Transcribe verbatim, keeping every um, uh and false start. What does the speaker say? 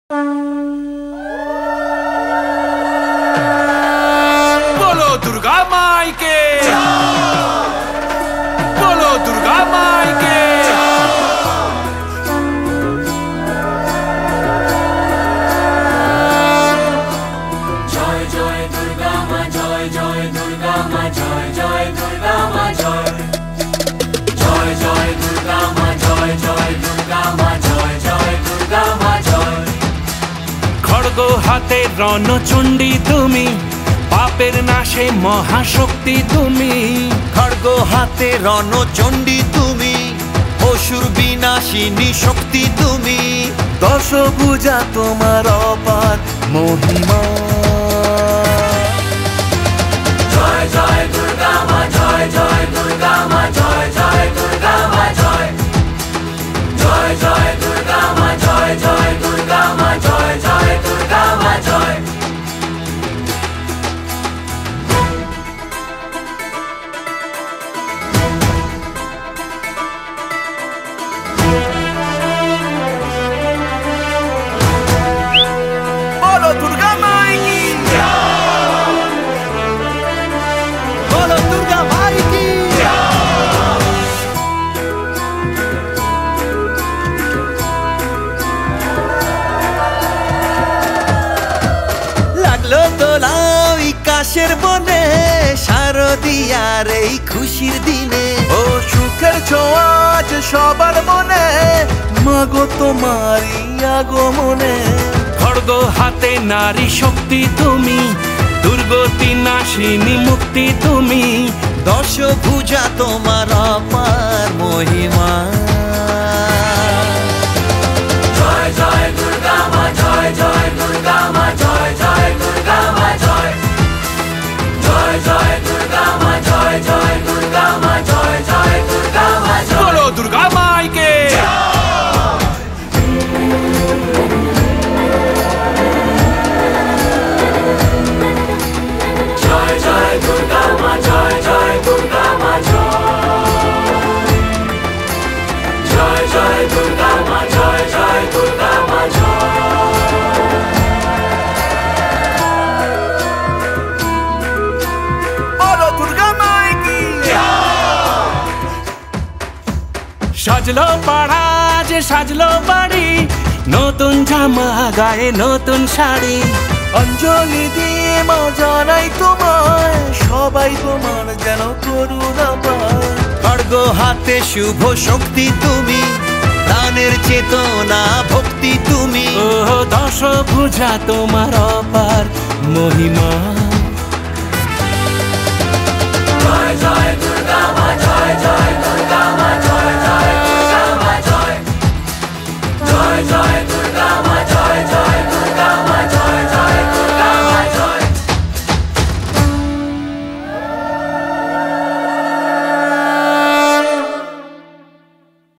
बोलो दुर्गा माई के, बोलो दुर्गा माई के। जय जय दुर्गा माँ, जय जय दुर्गा माँ, जय जय दुर्गा माँ, जय जय जय दुर्गा माँ, जय जय दुर्गा माँ, जय जय दुर्गा माँ, जय। खड्ग हाते रणचण्डी तुमी, পাপের নাশে মহাশক্তি তুমি। খড়গ হাতে রণচণ্ডী তুমি, অসুর বিনাশিনী শক্তি তুমি। দশভুজা তোমার অপার মহিমা। জয় জয় দুর্গা মা, জয় জয় দুর্গা মা, জয় জয় দুর্গা মা, জয় জয় জয় দুর্গা মা, জয় জয় দুর্গা মা, জয় জয় দুর্গা মা, জয়। বলো দুর্গা মাই কি, বলো দুর্গা মাই কি। লাগলো দোলাও কাশের বনে, শারদিয়ার এই খুশির দিনে। ও সুখের ছোঁয়া আজ সবার মনে, মাগো তোমারই আগমনে। খড়গ হাতে নারী শক্তি তুমি, দুর্গতি নাশিনী মুক্তি তুমি। দশভুজা তোমার অপার মহিমা। জয় জয় দুর্গা মা, জয় জয় দুর্গা মা, জয় জয় দুর্গা মা, জয় জয় জয় দুর্গা মা, জয় জয় দুর্গা মা, জয় জয় দুর্গা মা, জয়। बोलो दुर्गा माई के। জয় জয় দুর্গা মা, জয় জয় দুর্গা মা, জয় জয় জয় দুর্গা মা, জয় জয় দুর্গা মা, জয়। বলো দুর্গা মাই কি। সাজলো পাড়া যে সাজলো বাড়ি, নতুন জামা গায়ে নতুন শাড়ি। অঞ্জলি দিয়ে মা জানাই তোমায়, সবাই তোমার যেন করুণা পায়। খড়গ হাতে শুভ শক্তি তুমি, দানের চেতনা ভক্তি তুমি। ও দশভুজা তোমার অপার মহিমা।